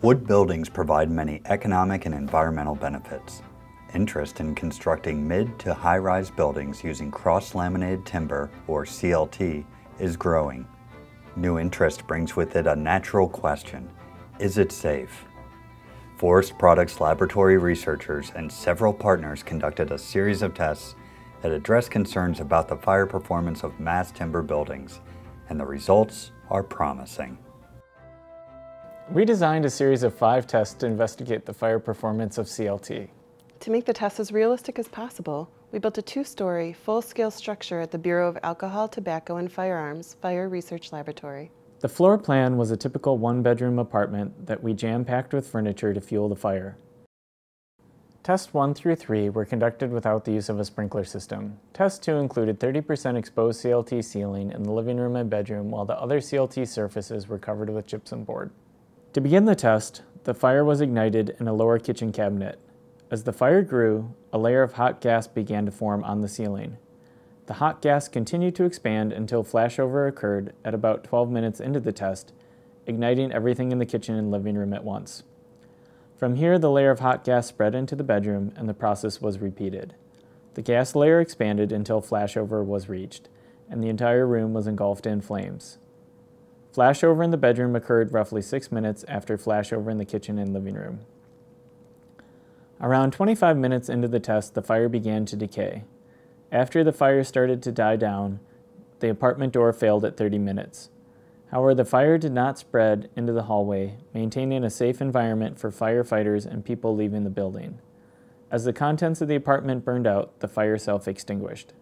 Wood buildings provide many economic and environmental benefits. Interest in constructing mid to high-rise buildings using cross-laminated timber, or CLT, is growing. New interest brings with it a natural question: is it safe? Forest Products laboratory researchers and several partners conducted a series of tests that address concerns about the fire performance of mass timber buildings, and the results are promising. We designed a series of 5 tests to investigate the fire performance of CLT. To make the test as realistic as possible, we built a 2-story, full-scale structure at the Bureau of Alcohol, Tobacco, and Firearms Fire Research Laboratory. The floor plan was a typical 1-bedroom apartment that we jam-packed with furniture to fuel the fire. Tests 1 through 3 were conducted without the use of a sprinkler system. Test 2 included 30% exposed CLT ceiling in the living room and bedroom, while the other CLT surfaces were covered with gypsum board. To begin the test, the fire was ignited in a lower kitchen cabinet. As the fire grew, a layer of hot gas began to form on the ceiling. The hot gas continued to expand until flashover occurred at about 12 minutes into the test, igniting everything in the kitchen and living room at once. From here, the layer of hot gas spread into the bedroom, and the process was repeated. The gas layer expanded until flashover was reached, and the entire room was engulfed in flames. Flashover in the bedroom occurred roughly 6 minutes after flashover in the kitchen and living room. Around 25 minutes into the test, the fire began to decay. After the fire started to die down, the apartment door failed at 30 minutes. However, the fire did not spread into the hallway, maintaining a safe environment for firefighters and people leaving the building. As the contents of the apartment burned out, the fire self-extinguished.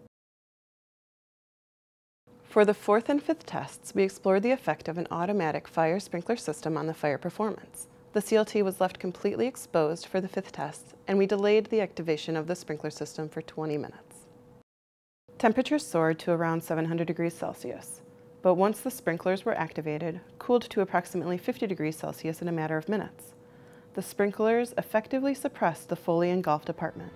For the 4th and 5th tests, we explored the effect of an automatic fire sprinkler system on the fire performance. The CLT was left completely exposed for the 5th test, and we delayed the activation of the sprinkler system for 20 minutes. Temperatures soared to around 700 degrees Celsius, but once the sprinklers were activated, cooled to approximately 50 degrees Celsius in a matter of minutes. The sprinklers effectively suppressed the fully engulfed apartment.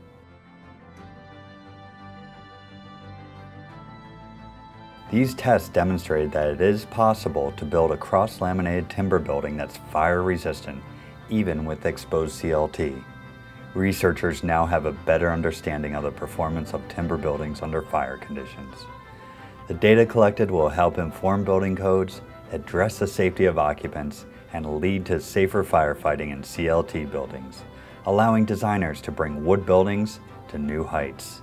These tests demonstrated that it is possible to build a cross-laminated timber building that's fire-resistant, even with exposed CLT. Researchers now have a better understanding of the performance of timber buildings under fire conditions. The data collected will help inform building codes, address the safety of occupants, and lead to safer firefighting in CLT buildings, allowing designers to bring wood buildings to new heights.